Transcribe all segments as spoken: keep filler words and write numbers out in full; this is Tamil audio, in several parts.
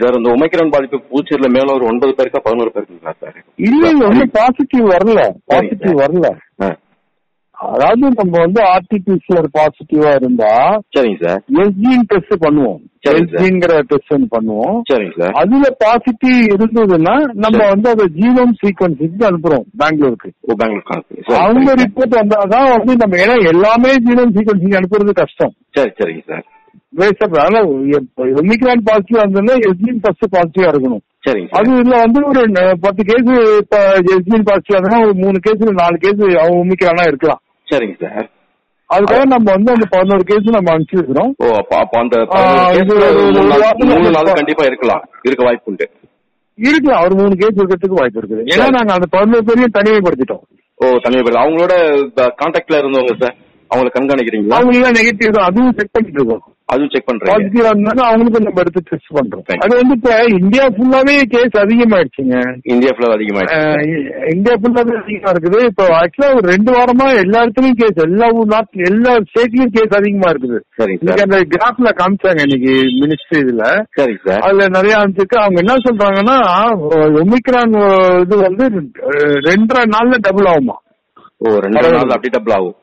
சார். இந்த ஒமைக்ரான் பாதிப்பு புதுச்சேரியில மேல ஒரு ஒன்பது பேருக்கா பதினோரு பேருக்குங்களா சார்? இல்ல இல்ல ஒன்னும் பாசிட்டிவ் வரல, பாசிட்டிவ் வரல. அதாவது நம்ம வந்து ஆர்டிபிசிஆர் பாசிட்டிவா இருந்தா சரிங்க சார் எஸ்ஜின் டெஸ்ட் பண்ணுவோம், எஸ்ஜிங்கிற டெஸ்ட் பண்ணுவோம். சரிங்க சார். அதுல பாசிட்டிவ் இருந்ததுன்னா நம்ம வந்து அதை ஜீனோம் சீக்வன்சிங்க்கு அனுப்புறோம் பெங்களூருக்கு. அவங்க ரிப்போர்ட் வந்தாதான் வந்து நம்ம, ஏன்னா எல்லாமே ஜீனோம் சீக்வன்சிங் அனுப்புறது கஷ்டம். சரி சரிங்க சார். ஒமிக்ரான் பாசிட்டிவ் வந்ததுன்னா எஸ்ஜின் ஃபர்ஸ்ட் பாசிட்டிவா இருக்கணும். சரிங்க. அது இதுல வந்து ஒரு பத்து கேஸ் இப்ப எஸ்ஜின் பாசிட்டிவ் ஆகுதுன்னா ஒரு மூணு கேஸ் நாலு கேஸ் அவங்க ஒமிக்ரானா இருக்கலாம். சரிங்க சார். அதுக்காக நம்ம வந்து அந்த பதினோரு கேஸ் நம்ம அனுப்பிச்சிருக்கிறோம். ஓ அப்ப அந்த கண்டிப்பா இருக்கலாம், இருக்க வாய்ப்பு உண்டு. இருக்கலாம், ஒரு மூணு கேஸ் இருக்கிறதுக்கு வாய்ப்பு இருக்குது. ஏன்னா நாங்க அந்த பதினோரு பேரையும் தனிமைப்படுத்திட்டோம். ஓ தனிமைப்படுத்த அவங்களோட கான்டாக்ட்ல இருந்தவங்க சார், அவங்களை கண்காணிக்கிறீங்களா? அவங்க எல்லாம் நெகட்டிவ் தான், அதுவும் செக் பண்ணிட்டு இருக்கோம். அதுவும் செக் பண்றோம். பாசிட்டிவா இருந்தாலும் அவங்களுக்கு நம்ம எடுத்து டெஸ்ட் பண்றோம். அது வந்து இப்ப இந்தியா ஃபுல்லாவே கேஸ் அதிகமாயிடுச்சுங்க. இந்தியா ஃபுல்லா அதிகமாயிடுச்சு. இந்தியா ஃபுல்லாவே அதிகமா இருக்குது. இப்போ ஆக்சுவலா ஒரு ரெண்டு வாரமா எல்லா இடத்துலயும் கேஸ், எல்லா நாட்டுல எல்லா ஸ்டேட்லயும் கேஸ் அதிகமா இருக்குது. இன்னைக்கு அந்த கிராஃப்ல காமிச்சாங்க இன்னைக்கு மினிஸ்ட்ரி இதுல. சரி சார். அதுல நிறைய அமைச்சிருக்கு. அவங்க என்ன சொல்றாங்கன்னா ஒமிக்ரான் இது வந்து ரெண்டரை நாள்ல டபுள் ஆகுமா. ஓ ரெண்டரை நாள் அப்படி டபுள் ஆகும்.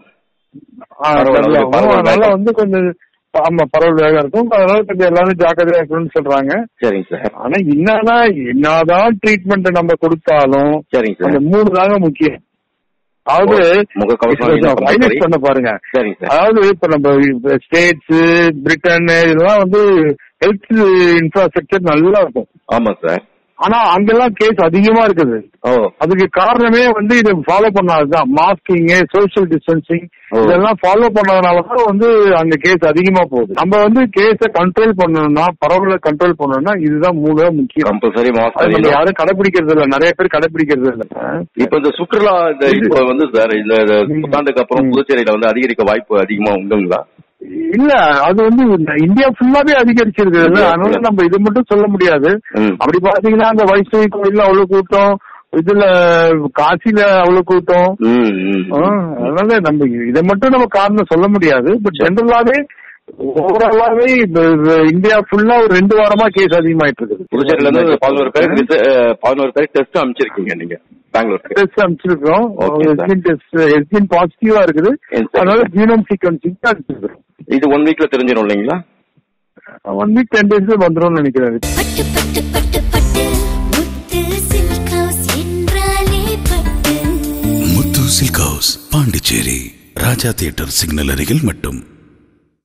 அதனால வந்து கொஞ்சம் ஆமா பரவல் வேகம் இருக்கும். அதனால கொஞ்சம் எல்லாரும் ஜாக்கிரதையா இருக்கணும்னு சொல்றாங்க. சரிங்க சார். ஆனா என்னன்னா என்னதான் ட்ரீட்மெண்ட் நம்ம கொடுத்தாலும் சரிங்க சார், அந்த மூணு தாங்க முக்கியம். அதாவது பண்ண பாருங்க. அதாவது இப்ப நம்ம ஸ்டேட்ஸ் பிரிட்டன் இதெல்லாம் வந்து ஹெல்த் இன்ஃப்ராஸ்ட்ரக்சர் நல்லா இருக்கும். ஆமா சார். ஆனா அங்கெல்லாம் கேஸ் அதிகமா இருக்குது. அதுக்கு காரணமே வந்து இதை ஃபாலோ பண்ணாதுதான். மாஸ்கிங், சோசியல் டிஸ்டன்சிங் இதெல்லாம் ஃபாலோ பண்ணதுனாலதான் வந்து அங்க கேஸ் அதிகமா போகுது. நம்ம வந்து கேஸ கண்ட்ரோல் பண்ணணும்னா, பரவல கண்ட்ரோல் பண்ணணும்னா இதுதான் மூணு முக்கியம். கம்பல்சரி மாஸ்க் நம்ம யாரும் கடைபிடிக்கிறது இல்ல, நிறைய பேர் கடைபிடிக்கிறது இல்ல. இப்ப இந்த சுற்றுலா இப்ப வந்து சார் இந்த புத்தாண்டுக்கு அப்புறம் புதுச்சேரியில வந்து அதிகரிக்க வாய்ப்பு அதிகமா உண்டுங்களா? இல்ல, அது வந்து இந்தியா ஃபுல்லாவே அதிகரிச்சிருக்கு. அதனால நம்ம இது மட்டும் சொல்ல முடியாது. அப்படி பாத்தீங்கன்னா அந்த வைஷ்ணவி கோயில்ல அவ்வளவு கூட்டம், இதுல காசில அவ்வளவு கூட்டம். அதனால நம்ம இதை மட்டும் நம்ம காரணம் சொல்ல முடியாது. பட் ஜெனரலாவே ஓவராலாவே இந்தியா ஃபுல்லா ஒரு ரெண்டு வாரமா கேஸ் அதிகமாயிட்டு இருக்குது. புதுச்சேரியில இருந்து பதினோரு பேருக்கு பதினோரு பேருக்கு டெஸ்ட் அனுப்பிச்சிருக்கீங்க நீங்க பெங்களூர்? டெஸ்ட் அனுப்பிச்சிருக்கோம். எஸ்ஜின் பாசிட்டிவா இருக்குது. அதனால ஜீனோம் சீக்வன்சிங் அனுப்பிச்சிருக்கோம். இது ஒன் வீக்ல தெரிஞ்சிடும் இல்லைங்களா? ஒன் வீக் டென் டேஸ்ல வந்துடும் நினைக்கிறேன். Muthu silk house, Pondicherry, Raja theatre signal அருகில் மட்டும்.